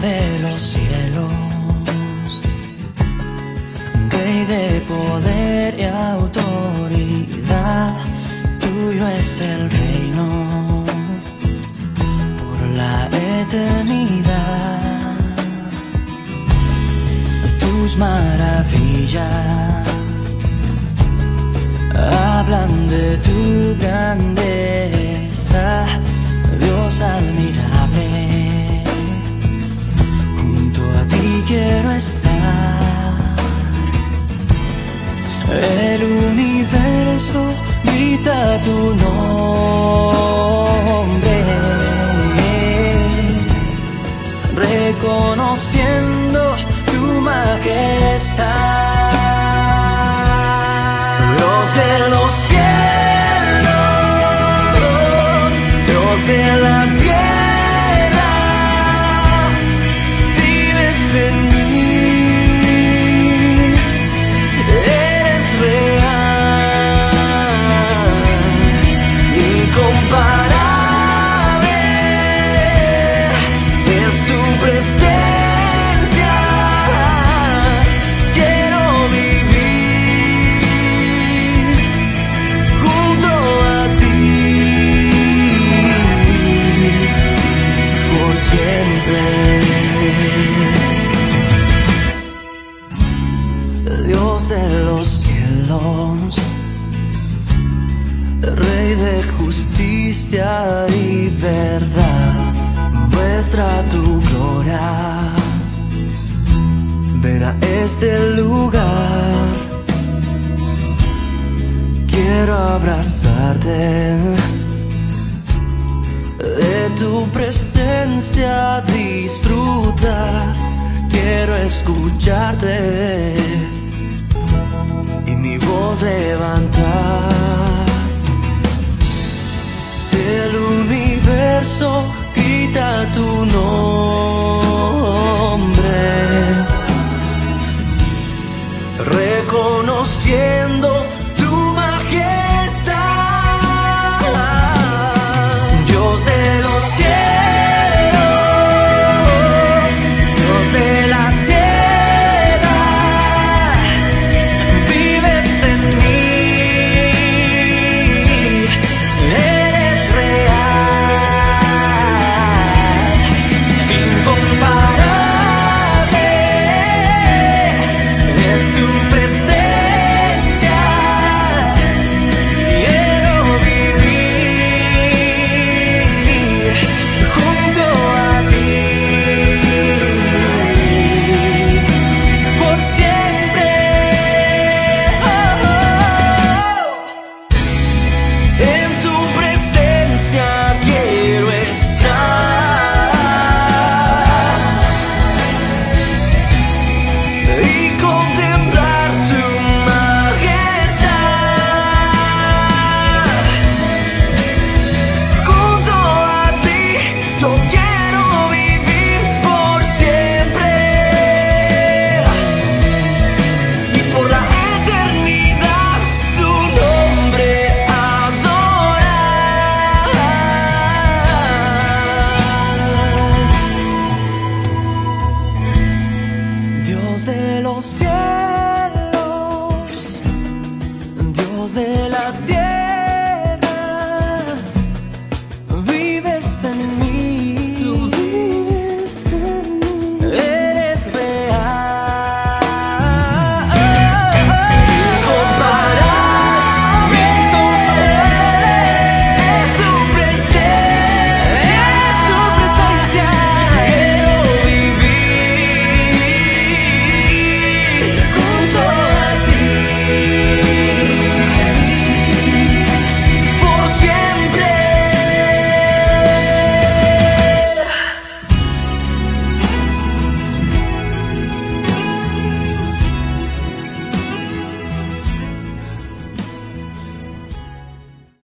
de los cielos, Rey de poder y autoridad, tuyo es el reino por la eternidad. Tus maravillas hablan de tu grandeza, Dios admirable. Junto a ti quiero estar. El universo grita tu nombre, reconociendo tu majestad. Dios de los cielos, Dios de la tierra, vives en mí, eres real, incomparable, es tu presencia. Dios de los cielos, Rey de justicia y verdad, muestra tu gloria. Ven a este lugar, quiero abrazarte, de tu presencia disfrutar, quiero escucharte y mi voz levantar. El universo grita tu nombre,